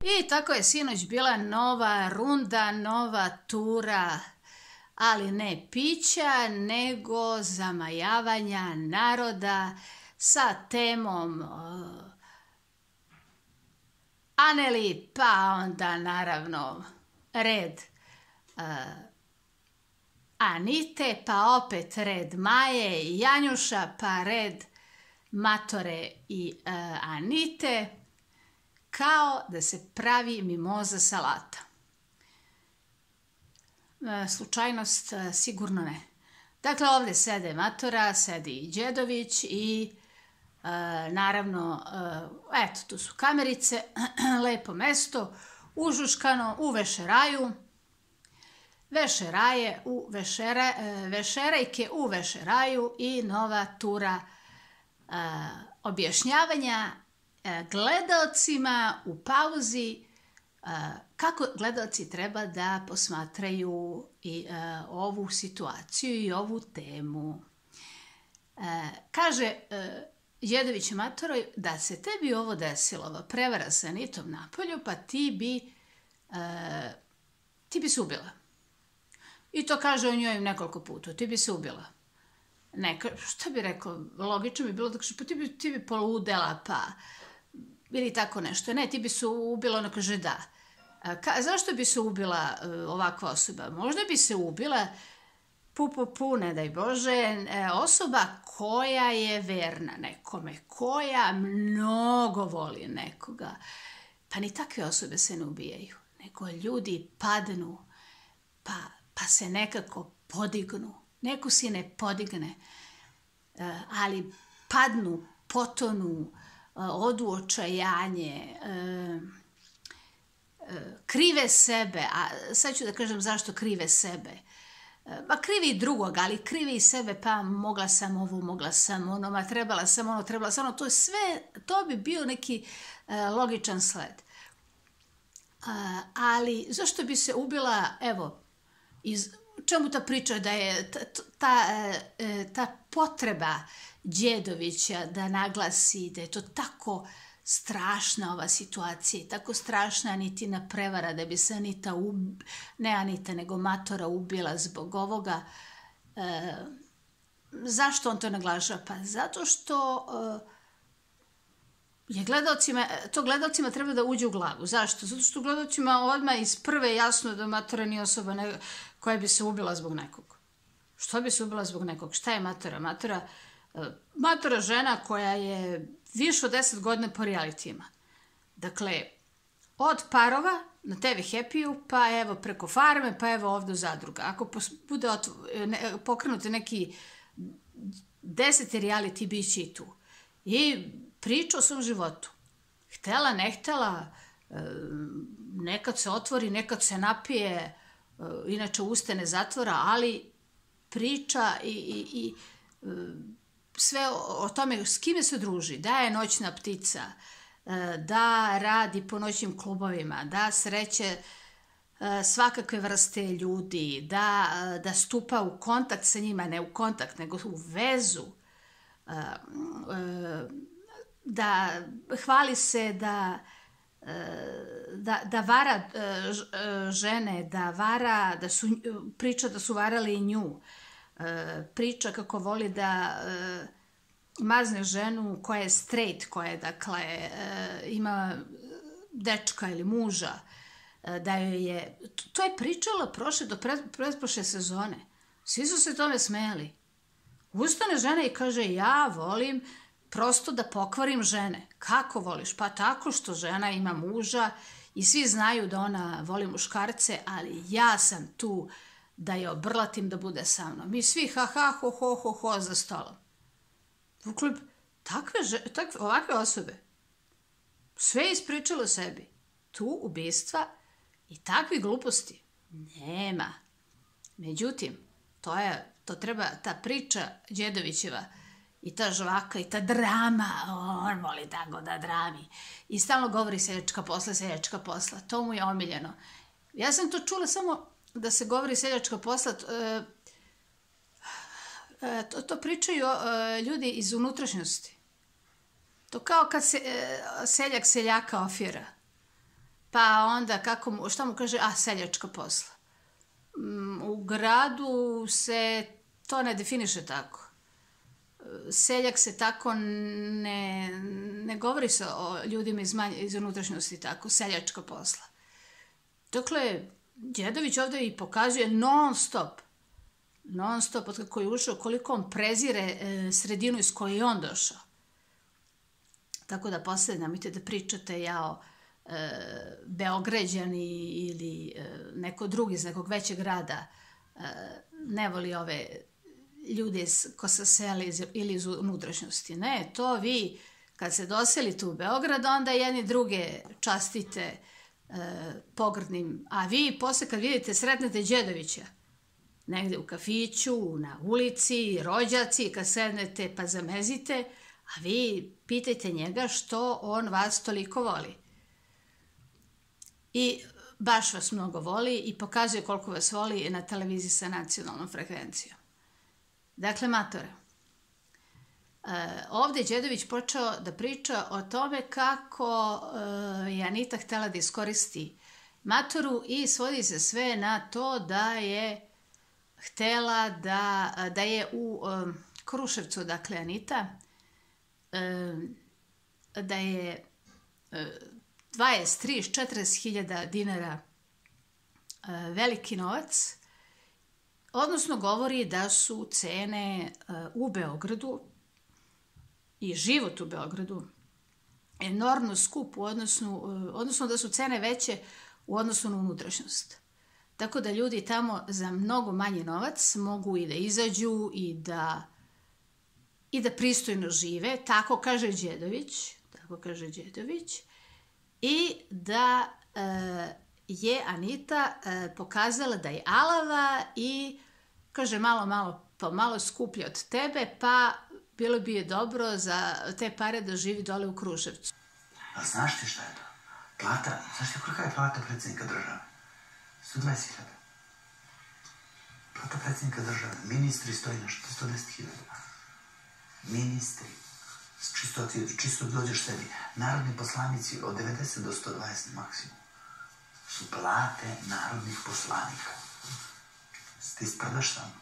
I tako je sinoć bila nova runda, nova tura, ali ne pića, nego zamajavanja naroda sa temom Aneli, pa onda naravno red Anite, pa opet red Maje i Janjuša, pa red Matore i Anite, kao da se pravi mimoza salata. Slučajnost sigurno ne. Dakle, ovdje sede Matora, sedi i Đedović i naravno, eto, tu su kamerice, lepo mesto, užuškano u vešeraju, vešeraje u vešerajke u vešeraju i nova tura objašnjavanja gledaocima u pauzi kako gledaoci treba da posmatraju i ovu situaciju i ovu temu. Kaže Đedović Matoroj da se tebi ovo desilo, ova prevara sa Anitom napolju, pa ti bi se ubila. I to kaže o njoj nekoliko puta, ti bi se ubila. Šta bi rekao, logično bi bilo da kaže, pa ti bi poludela, pa ili tako nešto. Ne, ti bi se ubila, ona kaže da. Zašto bi se ubila ovakva osoba? Možda bi se ubila, ne daj Bože, osoba koja je verna nekome, koja mnogo voli nekoga. Pa ni takve osobe se ne ubijaju, nego ljudi padnu, pa se nekako podignu. Neko si ne podigne, ali padnu, potonu, odu očajanje, krive sebe, a sad ću da kažem zašto krive sebe. Ma krivi i drugog, ali krivi i sebe, pa mogla sam ovo, mogla sam ono, ma trebala sam ono, to je sve, to bi bio neki logičan sled. Ali zašto bi se ubila, evo, čemu ta priča da je ta potreba Đedovića da naglasi da je to tako strašna ova situacija, tako strašna Anitina prevara, da bi se nego Matora ubila zbog ovoga. Zašto on to naglašava? Pa zato što to gledalcima treba da uđe u glavu. Zašto? Zato što gledalcima odmah iz prve jasno da Matora nije osoba koja bi se ubila zbog nekog. Što bi se ubila zbog nekog? Šta je Matora? Matora žena koja je više od 10 godina po realitijima. Dakle, od parova na TV Happy-u, pa evo preko Farme, pa evo ovdje u Zadruga. Ako bude pokrenuti neki 10 reality, bit će i tu. I priča o svom životu. Htela, ne htela, nekad se otvori, nekad se napije, inače usta ne zatvora, ali priča i sve o tome s kime se druži, da je noćna ptica, da radi po noćnim klubovima, da sreće svakakve vrste ljudi, da stupa u kontakt sa njima, ne u kontakt, nego u vezu, da hvali se da vara žene, priča da su varali i nju, priča kako voli da mazne ženu koja je straight, koja je, dakle, ima dečka ili muža, da joj je... To je pričala do pretprošle sezone. Svi su se tome smejali. Ustane žena i kaže, ja volim prosto da pokvarim žene. Kako voliš? Pa tako što žena ima muža i svi znaju da ona voli muškarce, ali ja sam tu da je obrlatim da bude sa mnom. Mi svi ha, ho za stolom. Dakle, ovakve osobe sve ispričalo sebi. Tu ubistva i takvi gluposti nema. Međutim, to treba, ta priča Đedovićeva i ta žvaka i ta drama, on voli tako da drami. I stalno govori seljačka posla. To mu je omiljeno. Ja sam to čula samo da se govori seljačka posla, to pričaju ljudi iz unutrašnjosti. To kao kad seljak seljaka ofira. pa onda šta mu kaže, seljačka posla. U gradu se to ne definiše tako. Seljak se tako ne govori se o ljudima iz unutrašnjosti tako, seljačka posla. Dakle, Đedović ovdje i pokazuje non stop od kako je ušao, koliko on prezire sredinu iz koje je on došao. Tako da posle nemojte da pričate Beograđani ili neko drugi iz nekog većeg grada ne voli ove ljude ko se seli ili iz unutrašnjosti. Ne, to vi kad se doselite u Beograd, onda jedni druge častite pogrdnim, a vi posle kad vidite sretnete Đedovića negde u kafiću, na ulici, rođaci, kad sednete pa zamezite, a vi pitajte njega što on vas toliko voli. I baš vas mnogo voli i pokazuje koliko vas voli na televiziji sa nacionalnom frekvencijom. Dakle, matore, ovdje je Đedović počeo da priča o tome kako je Anita htjela da iskoristi matoru i svodi se sve na to da je htjela da je u Kruševcu, dakle Anita, da je 20, 30, 40 hiljada dinara veliki novac, odnosno govori da su cene u Beogradu i život u Beogradu enormno skup, odnosno da su cene veće u odnosu na unutrašnjost. Tako da ljudi tamo za mnogo manji novac mogu i da izađu i da pristojno žive, tako kaže Đedović, i da je Anita pokazala da je alava i kaže malo skuplje od tebe, pa bilo bi je dobro za te pare da živi dole u Kruševcu. A znaš ti šta je to? Plata, znaš ti kolika je plata predsjednika države? 120.000. Plata predsjednika države. Ministri stoji na 110.000. Ministri. Čisto dođeš sebi. Narodni poslanici od 90 do 120 maksimum su plate narodnih poslanika. Ti sprdaš tamo.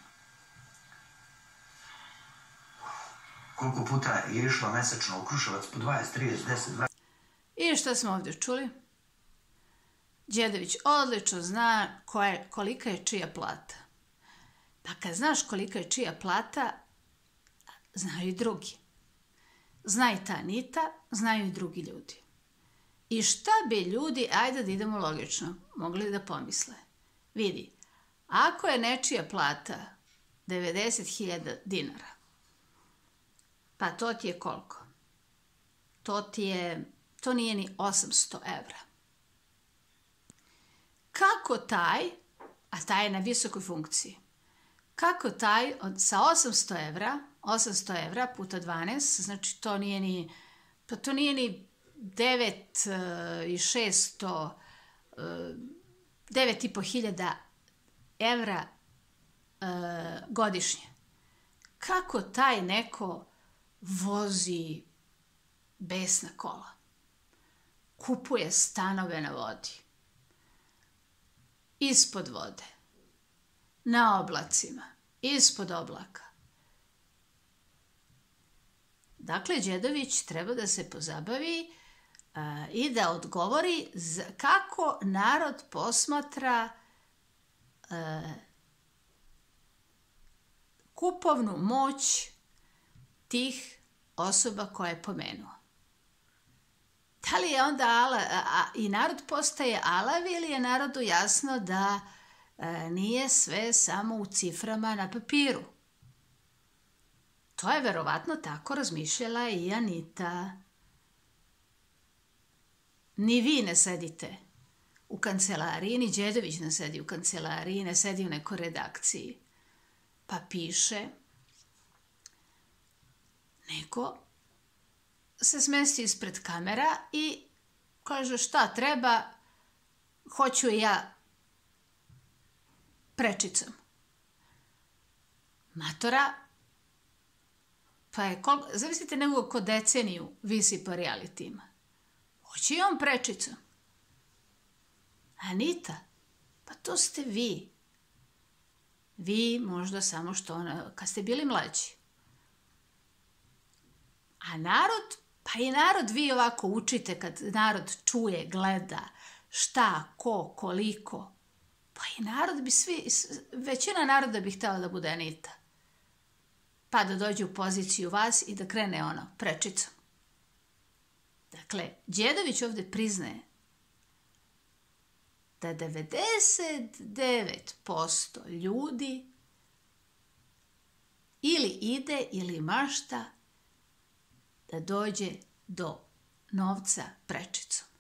Koliko puta je išla mesečno u Kruševac po 20, 30, 10, 20... I što smo ovdje čuli? Đedović odlično zna kolika je čija plata. Pa kad znaš kolika je čija plata, znaju i drugi. Zna i ta Anita, znaju i drugi ljudi. I šta bi ljudi, ajde da idemo logično, mogli da pomisle? Vidi, ako je nečija plata 90.000 dinara, pa to ti je koliko? To nije ni 800 evra. Kako taj, a taj je na visokoj funkciji, kako taj sa 800 evra puta 12, znači to nije ni 9.500 evra godišnje. Kako taj neko vozi besna kola, kupuje stanove na vodi, ispod vode, na oblacima, ispod oblaka. Dakle, Đedović treba da se pozabavi i da odgovori kako narod posmatra kupovnu moć tih osoba koje je pomenuo. Da li je onda i narod postaje alav ili je narodu jasno da nije sve samo u ciframa na papiru? To je verovatno tako razmišljala i Anita. Ni vi ne sedite u kancelariji, ni Đedović ne sedi u kancelariji, ne sedi u nekoj redakciji. Pa piše, neko se smesti ispred kamera i kaže šta treba, hoću ja prečicom. Matora, pa je, zamislite nego ko deceniju visi po realitima. Hoće i on prečicom. Anita, pa to ste vi. Vi možda samo što kad ste bili mlađi. A narod, pa i narod vi ovako učite kad narod čuje, gleda, šta, ko, koliko. Pa i narod bi većina naroda bi htjela da bude Anita. Pa da dođe u poziciju vas i da krene prečicom. Dakle, Đedović ovdje priznaje da 99% ljudi ili ide ili mašta da dođe do novca prečicom.